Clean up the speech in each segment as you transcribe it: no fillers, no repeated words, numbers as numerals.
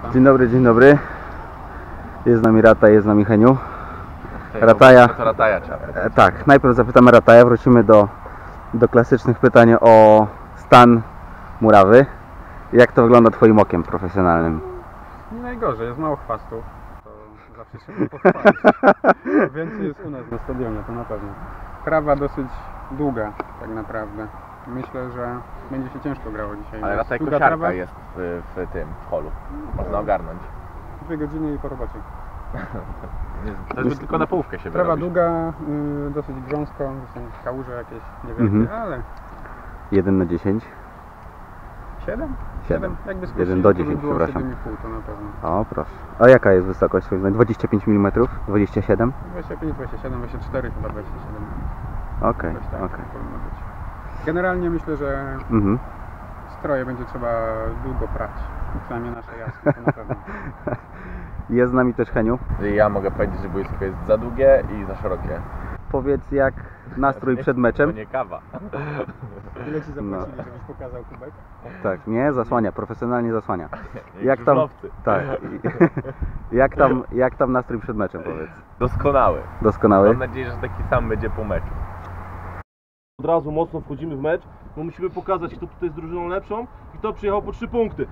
Dzień dobry, dzień dobry. Jest z nami Rata, jest z nami Heniu. Rataja. To Rataja trzeba. Tak, najpierw zapytamy Rataja, wrócimy do klasycznych pytań o stan murawy. Jak to wygląda twoim okiem profesjonalnym? Nie najgorzej, jest mało chwastów. To zawsze się pochwalić. Więcej jest u nas na stadionie, to na pewno. Trawa dosyć długa, tak naprawdę. Myślę, że będzie się ciężko grało dzisiaj. Ale Rata Długa kosiarka trawa, jest w tym holu. Można ogarnąć. 2 godziny i po robocie. To jest tylko na połówkę się Trawa wyrobić. długa, dosyć grząsko, są kałuże jakieś niewielkie, ale 1 na 10? 7? 7. Jakby 1 do 10, było przepraszam. 7,5 to na pewno. O, proszę. A jaka jest wysokość? 25 mm? 27? 25, 27, 24, chyba 27. Okej, Jakoś tak okej. powinno być. Generalnie myślę, że stroje będzie trzeba długo prać. Przynajmniej nasze jasne, to na pewno. Jest z nami też Heniu. Ja mogę powiedzieć, że boisko jest za długie i za szerokie. Powiedz, jak nastrój przed To meczem? nie kawa. Ile ci zapłacili, żebyś pokazał kubek? Tak, nie, zasłania, profesjonalnie zasłania. Jak Jak tam, żużlowcy. tak. Jak tam nastrój przed meczem, powiedz? Doskonały. Doskonały? Mam nadzieję, że taki sam będzie po meczu. Od razu mocno wchodzimy w mecz, bo musimy pokazać, kto tutaj jest drużyną lepszą i kto przyjechał po 3 punkty.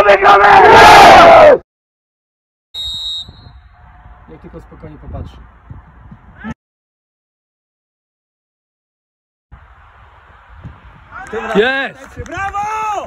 Jak tylko spokojnie popatrzy. Jest! Brawo!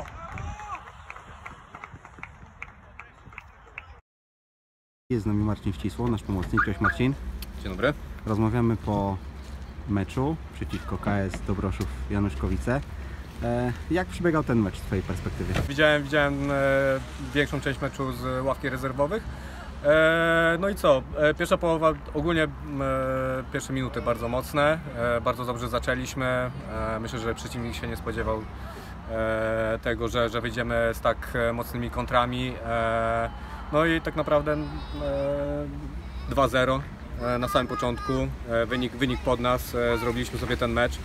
Jest z nami Marcin Ścisło, nasz pomocnik. Cześć Marcin. Dzień dobry. Rozmawiamy po meczu przeciwko KS Dobroszów Januszkowice. Jak przebiegał ten mecz z twojej perspektywy? Widziałem większą część meczu z ławki rezerwowych. No i co? Pierwsza połowa, ogólnie pierwsze minuty bardzo mocne, bardzo dobrze zaczęliśmy. Myślę, że przeciwnik się nie spodziewał tego, że wyjdziemy z tak mocnymi kontrami. No i tak naprawdę 2-0 na samym początku, wynik pod nas, zrobiliśmy sobie ten mecz.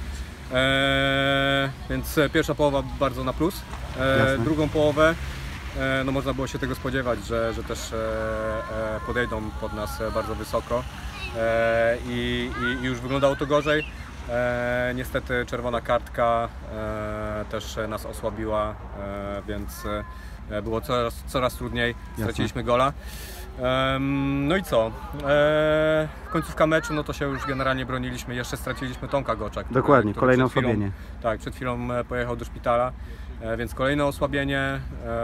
Więc pierwsza połowa bardzo na plus. Drugą połowę no można było się tego spodziewać, że też podejdą pod nas bardzo wysoko i już wyglądało to gorzej. Niestety czerwona kartka też nas osłabiła, więc było coraz trudniej, straciliśmy gola. No i co? Końcówka meczu, no to się już generalnie broniliśmy, jeszcze straciliśmy Tomka Gocza. Dokładnie, kolejne przed chwilą, osłabienie. Tak, przed chwilą pojechał do szpitala, więc kolejne osłabienie.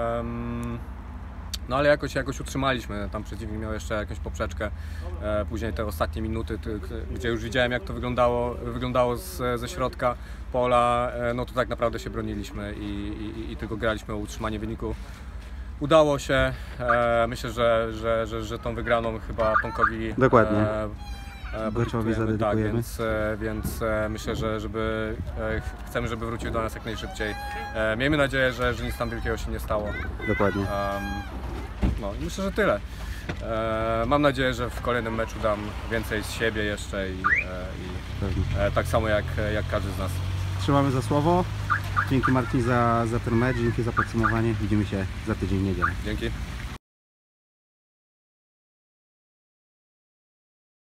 No ale jakoś utrzymaliśmy, tam przeciwnik miał jeszcze jakąś poprzeczkę, później te ostatnie minuty, gdzie już widziałem jak to wyglądało ze środka pola, no to tak naprawdę się broniliśmy i tylko graliśmy o utrzymanie wyniku. Udało się, myślę, że tą wygraną chyba Tomkowi Dokładnie. Goczowi zadedykujemy. tak, więc myślę, że chcemy, żeby wrócił do nas jak najszybciej. Miejmy nadzieję, że nic tam wielkiego się nie stało. Dokładnie. No i myślę, że tyle. Mam nadzieję, że w kolejnym meczu dam więcej z siebie jeszcze i tak samo jak każdy z nas. Trzymamy za słowo. Dzięki Marcin za ten mecz, dzięki za podsumowanie. Widzimy się za tydzień w niedzielę. Dzięki.